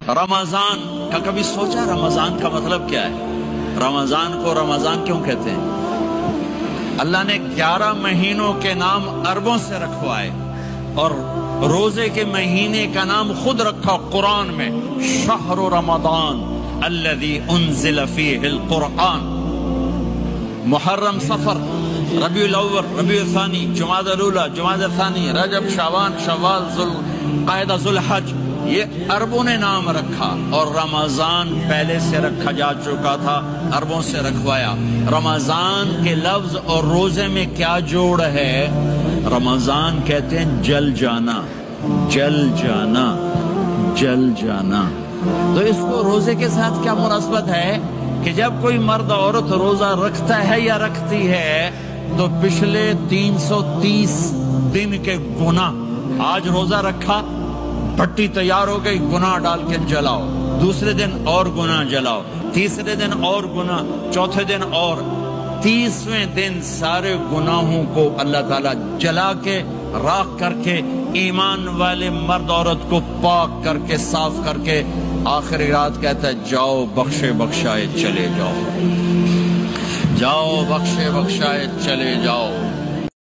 رمضان کا کبھی سوچا رمضان کا مطلب کیا ہے؟ رمضان کو رمضان کیوں کہتے ہیں؟ اللہ نے 11 مہینوں کے نام عربوں سے رکھوائے اور روزے کے مہینے کا نام خود رکھا قرآن میں، شہر رمضان الذی انزل فیہ القرآن۔ محرم، صفر، ربیع الاول، ربیع الثانی، جمادی الاولی، جمادی الثانی، رجب، شعبان، شوال، ذوالقعدہ، ذوالحج، یہ عربوں نے نام رکھا اور رمضان پہلے سے رکھا جا چکا تھا، عربوں سے رکھوایا۔ رمضان کے لفظ اور روزے میں کیا جوڑ ہے؟ رمضان کہتے ہیں جل جانا، جل جانا، جل جانا۔ تو اس کو روزے کے ساتھ کیا مناسبت ہے کہ جب کوئی مرد عورت روزہ رکھتا ہے یا رکھتی ہے تو پچھلے 330 دن کے گناہ، آج روزہ رکھا، پٹی تیار ہو گئی، گناہ ڈال کے جلاؤ، دوسرے دن اور گناہ جلاؤ، تیسرے دن اور گناہ، چوتھے دن اور، 30ویں دن سارے گناہوں کو اللہ تعالیٰ جلا کے راکھ کر کے ایمان والے مرد عورت کو پاک کر کے صاف کر کے آخری رات کہتا ہے جاؤ بخشے بخشائے چلے جاؤ، جاؤ بخشے بخشائے چلے جاؤ۔